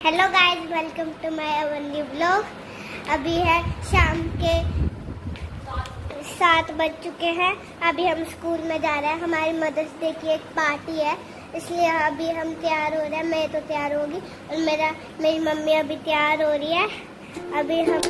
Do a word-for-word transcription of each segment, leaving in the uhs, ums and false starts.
Hello guys, welcome to my new blog. अभी है शाम के सात बज चुके हैं। अभी हम स्कूल में जा रहे हैं। हमारी मदर्स डे की एक पार्टी है, इसलिए अभी हम तैयार हो रहे हैं। मैं तो तैयार होगी और मेरा मेरी मम्मी अभी तैयार हो रही है। अभी हम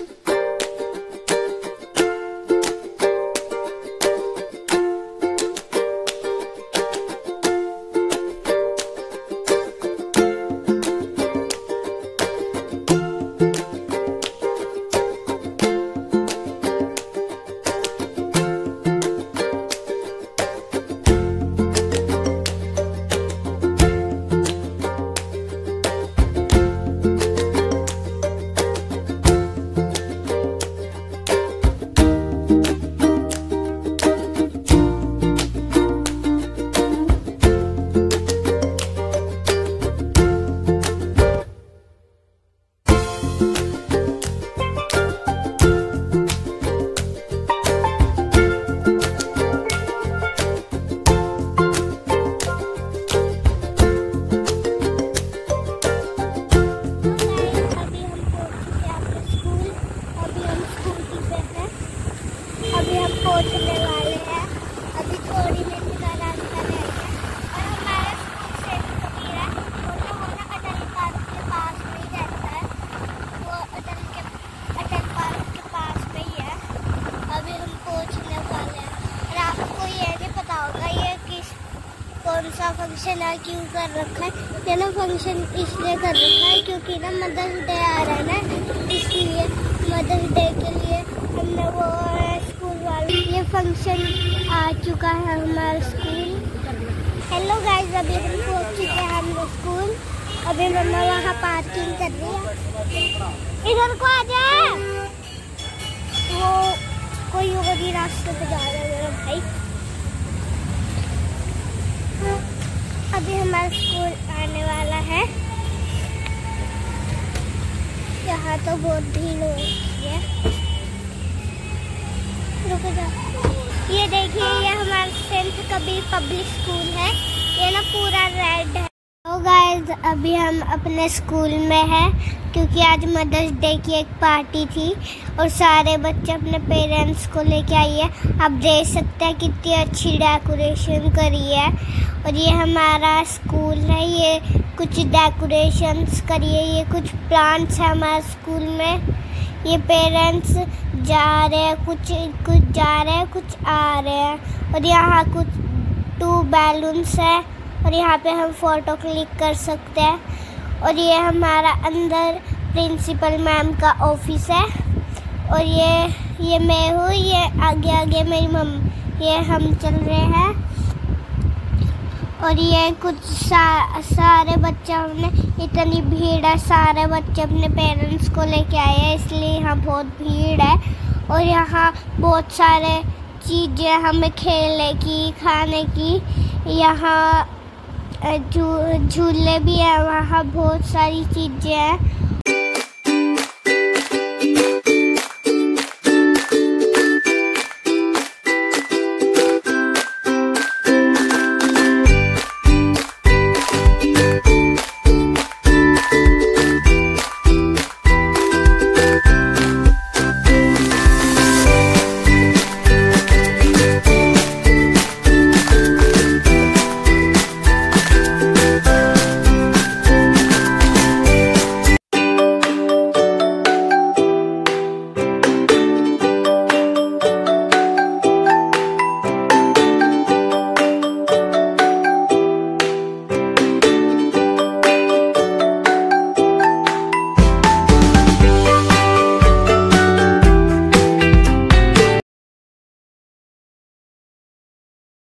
अभी हम पहुंचने वाले हैं। अभी थोड़ी मिनट का रास्ता रह गया और हमारा स्कूल से भी है और वो ना अटल पार्क के पास में ही रहता है। वो अटल के अटल पार्क के पास में ही है। अभी हम पहुंचने वाले हैं और आपको ये नहीं पता होगा ये किस कौन सा फंक्शन है, क्यों कर रखा है। ये ना फंक्शन इसलिए कर रखा है क्योंकि ना मदर्स डे आ रहा है ना, इसलिए मदर्स डे के लिए हमने वो ये फंक्शन आ चुका है हमारा स्कूल। हेलो गाइस, अभी हम पहुंच चुके हैं हम स्कूल। अभी मम्मा वहाँ पार्किंग कर रही है। इधर को आ जाए। वो कोई और ही रास्ते पे जा रहा है मेरा भाई। अभी हमारा स्कूल आने वाला है। यहाँ तो बहुत भीड़ हो रही है। ये देखिए, ये हमारा सेंट कबीर पब्लिक स्कूल है। ये ना पूरा रेड है। तो गाइस, अभी हम अपने स्कूल में हैं क्योंकि आज मदर्स डे की एक पार्टी थी और सारे बच्चे अपने पेरेंट्स को लेके आई है। आप देख सकते हैं कितनी अच्छी डेकोरेशन करी है। और ये हमारा स्कूल है। ये कुछ डेकोरेशंस करी है। ये कुछ प्लांट्स है हमारे स्कूल में। ये पेरेंट्स जा रहे हैं, कुछ कुछ जा रहे हैं, कुछ आ रहे हैं। और यहाँ कुछ टू बैलून्स है और यहाँ पे हम फ़ोटो क्लिक कर सकते हैं। और ये हमारा अंदर प्रिंसिपल मैम का ऑफिस है। और ये ये मैं हूँ, ये आगे आगे मेरी मम्मी, ये हम चल रहे हैं। और ये कुछ सा, सारे बच्चे हमने, इतनी भीड़ है, सारे बच्चे अपने पेरेंट्स को लेके आए हैं, इसलिए यहाँ बहुत भीड़ है। और यहाँ बहुत सारे चीज़ें हमें खेलने की, खाने की, यहाँ झू झूले भी है, वहाँ बहुत सारी चीज़ें हैं।